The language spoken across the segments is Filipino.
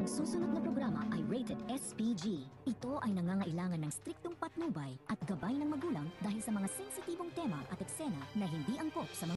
susunod na programa ay rated SPG. Ito ay nangangailangan ng striktong patnubay at gabay ng magulang dahil sa mga sensitibong tema at eksena na hindi angkop sa mga...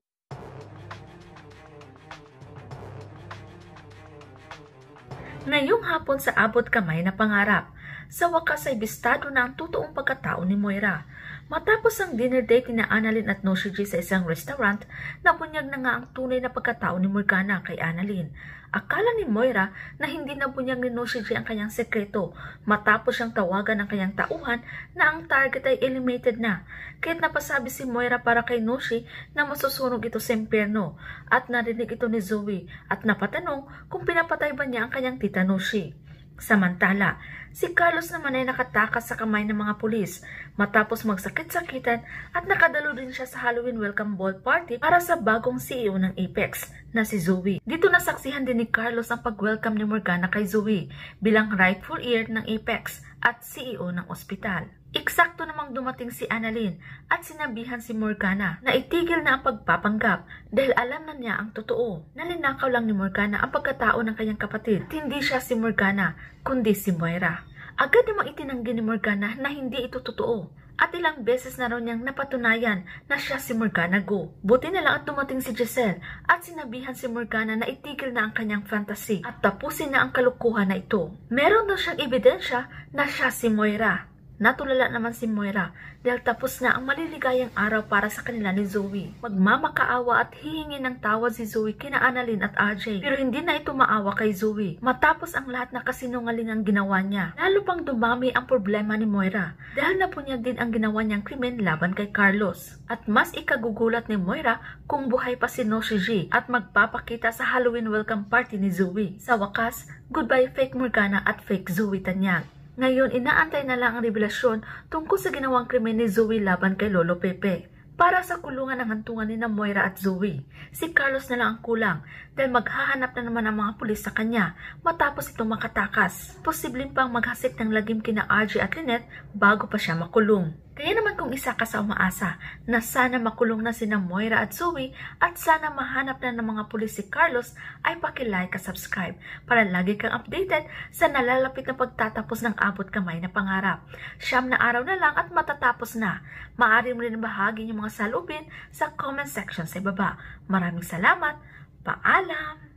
Ngayong hapon sa abot kamay na pangarap, sa wakas ay bistado na ang totoong pagkatao ni Moira. Matapos ang dinner date ni Annalyn at Noshiji sa isang restaurant, nabunyag na nga ang tunay na pagkatao ni Morgana kay Annalyn. Akala ni Moira na hindi nabunyag ni Noshiji ang kanyang sekreto matapos siyang tawagan ng kanyang tauhan na ang target ay eliminated na. Kaya't napasabi si Moira para kay Noshi na masusunog ito sa impyerno at narinig ito ni Zoe at napatanong kung pinapatay ba niya ang kanyang tita Noshi. Samantala, si Carlos naman ay nakatakas sa kamay ng mga pulis matapos magsakit-sakitan at nakadalo din siya sa Halloween welcome ball party para sa bagong CEO ng Apex na si Zoe. Dito nasaksihan din ni Carlos ang pag-welcome ni Morgana kay Zoe bilang rightful heir ng Apex at CEO ng ospital. Eksakto namang dumating si Annalyn at sinabihan si Morgana na itigil na ang pagpapanggap dahil alam na niya ang totoo. Nalinakaw lang ni Morgana ang pagkatao ng kanyang kapatid. Hindi siya si Morgana, kundi si Moira. Agad namang itinanggi ni Morgana na hindi ito totoo. At ilang beses na raw niyang napatunayan na siya si Morgana Go. Buti na lang at dumating si Giselle at sinabihan si Morgana na itigil na ang kanyang fantasy at tapusin na ang kalukuhan na ito. Meron daw siyang ebidensya na siya si Moira. Natulala naman si Moira dahil tapos na ang maliligayang araw para sa kanila ni Zoe. Magmamakaawa at hihingi ng tawad si Zoe kina Annalyn at RJ. Pero hindi na ito maawa kay Zoe matapos ang lahat na kasinungalingang ginawa niya. Lalo pang dumami ang problema ni Moira dahil napunyag din ang ginawa niyang krimen laban kay Carlos. At mas ikagugulat ni Moira kung buhay pa si Noshiji at magpapakita sa Halloween welcome party ni Zoe. Sa wakas, goodbye fake Morgana at fake Zoe Tanyag. Ngayon, inaantay na lang ang revelasyon tungkol sa ginawang krimen ni Zoe laban kay Lolo Pepe. Para sa kulungan ng hantungan ni Moira at Zoe, si Carlos na lang ang kulang dahil maghahanap na naman ang mga pulis sa kanya matapos itong makatakas. Posibleng pang maghasik ng lagim kina RJ at Lynette bago pa siya makulong. Kaya naman kung isa ka sa umaasa na sana makulong na sina Moira at Zoe at sana mahanap na ng mga pulis si Carlos ay paki-like at subscribe para lagi kang updated sa nalalapit na pagtatapos ng abot kamay na pangarap. 9 na araw na lang at matatapos na. Maaari mo rin bahagi yung mga salubin sa comment section sa ibaba. Maraming salamat. Paalam!